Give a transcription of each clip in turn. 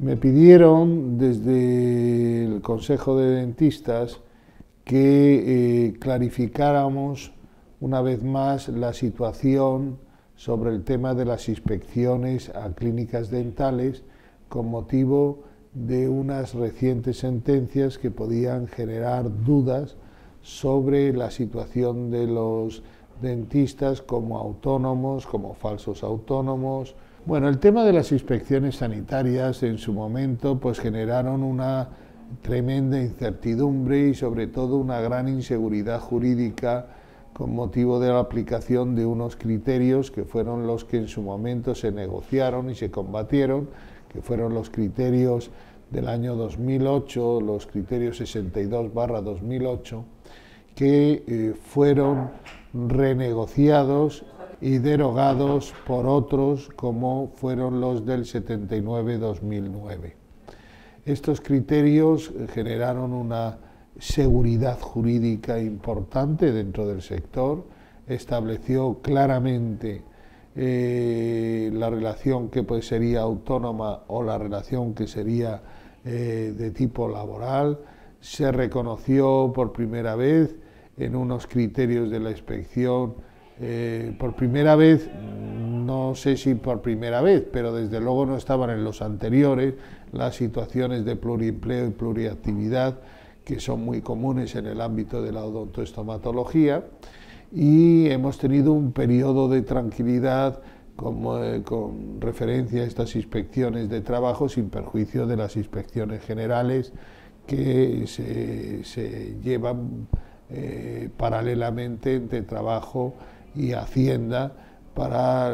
Me pidieron desde el Consejo de Dentistas que clarificáramos una vez más la situación sobre el tema de las inspecciones a clínicas dentales con motivo de unas recientes sentencias que podían generar dudas sobre la situación de los dentistas como autónomos, como falsos autónomos. Bueno, el tema de las inspecciones sanitarias en su momento pues generaron una tremenda incertidumbre y sobre todo una gran inseguridad jurídica con motivo de la aplicación de unos criterios que fueron los que en su momento se negociaron y se combatieron, que fueron los criterios del año 2008, los criterios 62/2008, que fueron renegociados y derogados por otros como fueron los del 79/2009. Estos criterios generaron una seguridad jurídica importante dentro del sector, estableció claramente la relación que pues sería autónoma o la relación que sería de tipo laboral, se reconoció por primera vez en unos criterios de la inspección, por primera vez, no sé si por primera vez, pero desde luego no estaban en los anteriores, las situaciones de pluriempleo y pluriactividad que son muy comunes en el ámbito de la odontoestomatología, y hemos tenido un periodo de tranquilidad con referencia a estas inspecciones de trabajo sin perjuicio de las inspecciones generales que se llevan paralelamente entre trabajo y Hacienda para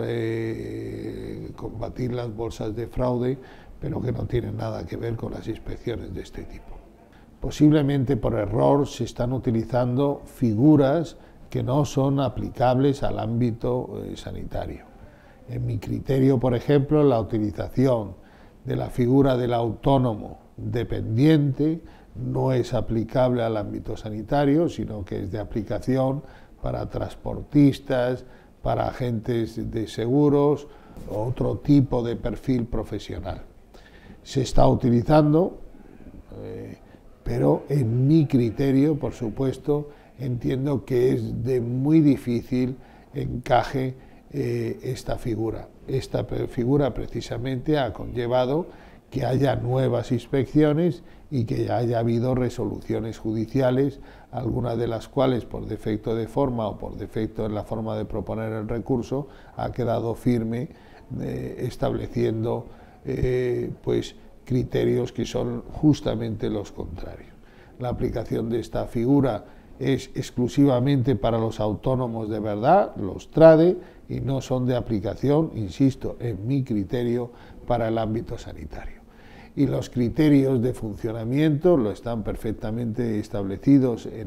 combatir las bolsas de fraude, pero que no tienen nada que ver con las inspecciones de este tipo. Posiblemente por error se están utilizando figuras que no son aplicables al ámbito sanitario. En mi criterio, por ejemplo, la utilización de la figura del autónomo dependiente no es aplicable al ámbito sanitario, sino que es de aplicación para transportistas, para agentes de seguros, otro tipo de perfil profesional. Se está utilizando, pero en mi criterio, por supuesto, entiendo que es de muy difícil encaje esta figura. Esta figura precisamente ha conllevado que haya nuevas inspecciones y que ya haya habido resoluciones judiciales, algunas de las cuales por defecto de forma o por defecto en la forma de proponer el recurso ha quedado firme estableciendo pues criterios que son justamente los contrarios. La aplicación de esta figura es exclusivamente para los autónomos de verdad, los TRADE, y no son de aplicación, insisto, en mi criterio, para el ámbito sanitario. Y los criterios de funcionamiento lo están perfectamente establecidos en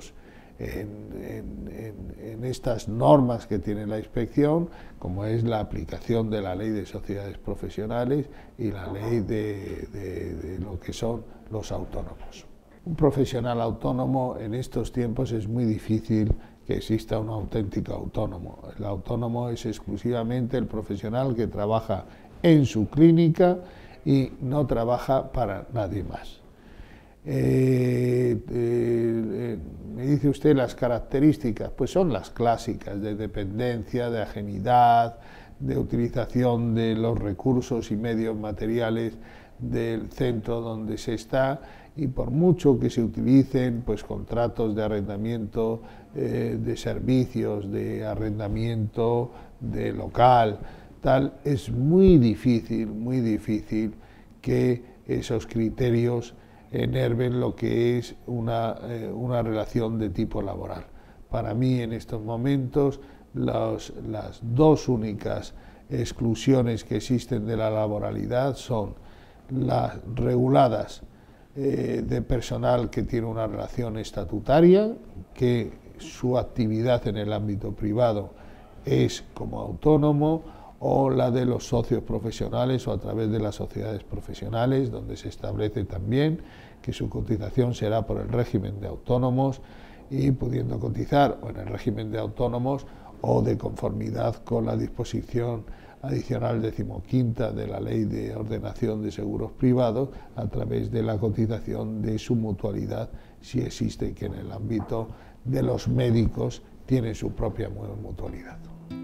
estas normas que tiene la inspección, como es la aplicación de la Ley de Sociedades Profesionales y la ley de lo que son los autónomos. Un profesional autónomo en estos tiempos es muy difícil que exista un auténtico autónomo. El autónomo es exclusivamente el profesional que trabaja en su clínica y no trabaja para nadie más. Me dice usted las características, pues son las clásicas de dependencia, de ajenidad, de utilización de los recursos y medios materiales del centro donde se está, y por mucho que se utilicen pues contratos de arrendamiento de servicios, de arrendamiento de local, tal, es muy difícil que esos criterios enerven lo que es una relación de tipo laboral. Para mí en estos momentos las dos únicas exclusiones que existen de la laboralidad son las reguladas de personal que tiene una relación estatutaria, que su actividad en el ámbito privado es como autónomo, o la de los socios profesionales o a través de las sociedades profesionales, donde se establece también que su cotización será por el régimen de autónomos y pudiendo cotizar o en el régimen de autónomos o de conformidad con la disposición adicional 15ª de la Ley de Ordenación de Seguros Privados a través de la cotización de su mutualidad, si existe, que en el ámbito de los médicos tiene su propia mutualidad.